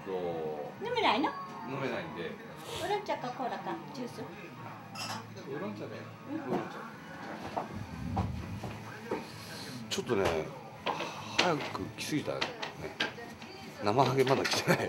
飲めないの？ 飲めないんで。 ウーロン茶かコーラかジュース？ ウーロン茶で。ウーロン茶。ちょっとね、早く来すぎたね。生ハゲまだ来てない。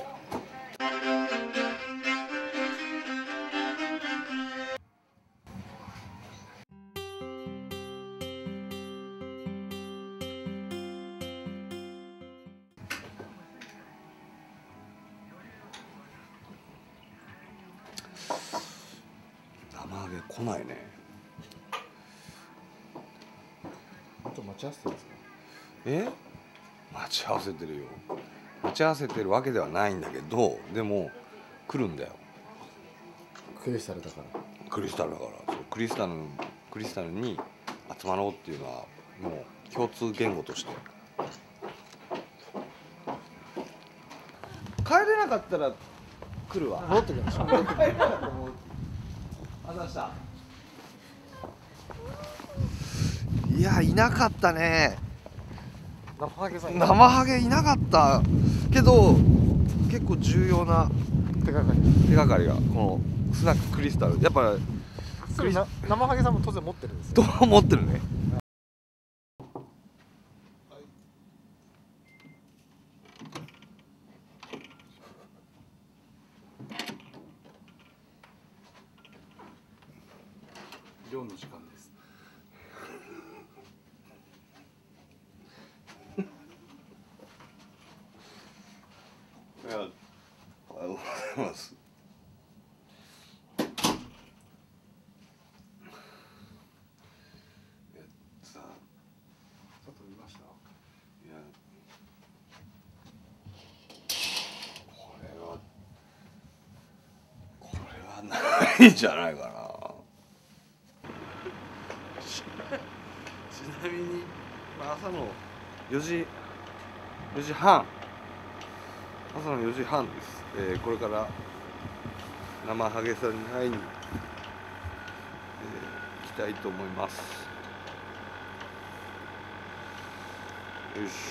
生ハゲ来ないね。 あと待ち合わせてるんですか？ 待ち合わせてるよ。待ち合わせてるわけではないんだけど、でも来るんだよ。 クリスタルだから。 クリスタルだから、そうクリスタルに集まろうっていうのはもう共通言語として。帰れなかったら来るわ。 戻ってきましょう。 帰れなかったらもう。あざした。いや、いなかったね。 生ハゲさん。 生ハゲいなかったけど、結構重要な手がかり。 がこのスナッククリスタル、やっぱ生ハゲさんも当然持ってるんですよ。 どう思ってるね。 漁の時間です。 いや、おはようございます。さあ、 外見ました？ いや、これはないんじゃないかな。ちなみに、朝の4時半。朝の4時半です。これから生ハゲさんに会いに、行きたいと思います。よし。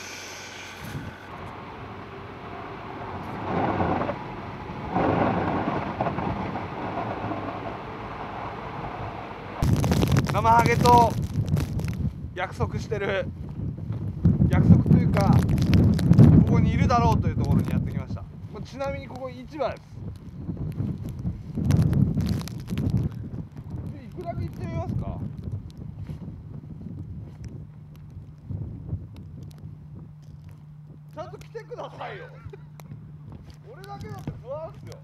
生ハゲと約束してる、約束というかここにいるだろうというところにやってきました。ちなみにここ市場です。いくらで行ってみますか？ちゃんと来てくださいよ。俺だけだって不安っすよ。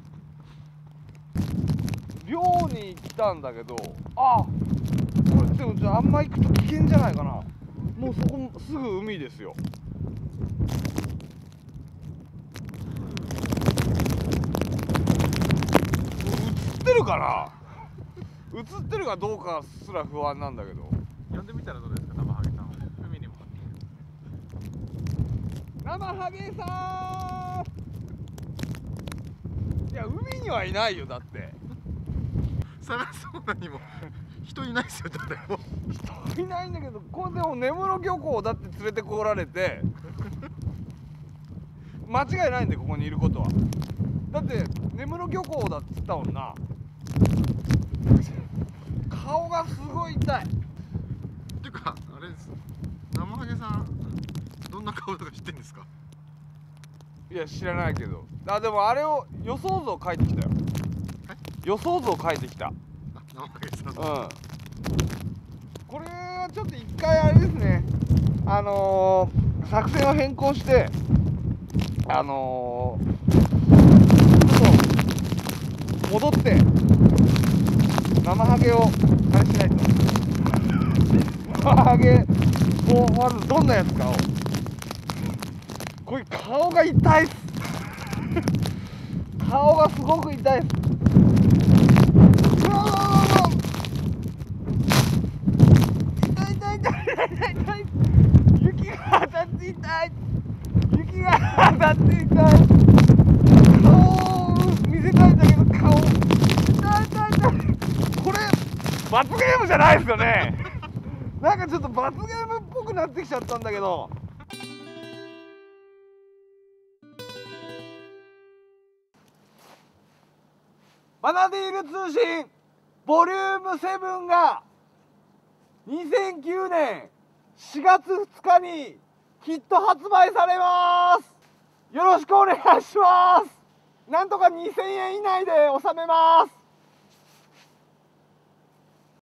漁に来たんだけど、これでもじゃああんま行くと危険じゃないかな。もうそこすぐ海ですよ。映ってるかな？映ってるかどうかすら不安なんだけど。 呼んでみたらどうですか、生ハゲさん。海にも。 生ハゲさん。いや、海にはいないよ、だって。 探そうなにも人いないですよ、誰も。 人いないんだけど、これでも根室漁港だって連れてこられて間違いないんで、ここにいることは。だって根室漁港だって言ったもんな。顔がすごい痛い。 っていうか、あれです。生ハゲさん、どんな顔とか知ってんですか？ いや、知らないけど。でもあれを予想図を書いてきたよ。予想図を書いてきた。 生ハゲさん。 これはちょっと一回あれですね。作戦を変更して、ちょっと戻って生ハゲをあれしないと。生ハゲをまずどんなやつかを。これ顔が痛いっす。顔がすごく痛いっす。うわー、痛い痛い痛い痛い痛い痛い。雪が当たって痛い。雪が当たって痛い。顔を見せたいんだけど、顔痛い痛い痛い。これ罰ゲームじゃないですよね。なんかちょっと罰ゲームっぽくなってきちゃったんだけど。 バナディール通信ボリューム7が2009年4月2日にきっと発売されます。よろしくお願いします。なんとか2000円以内で収めます。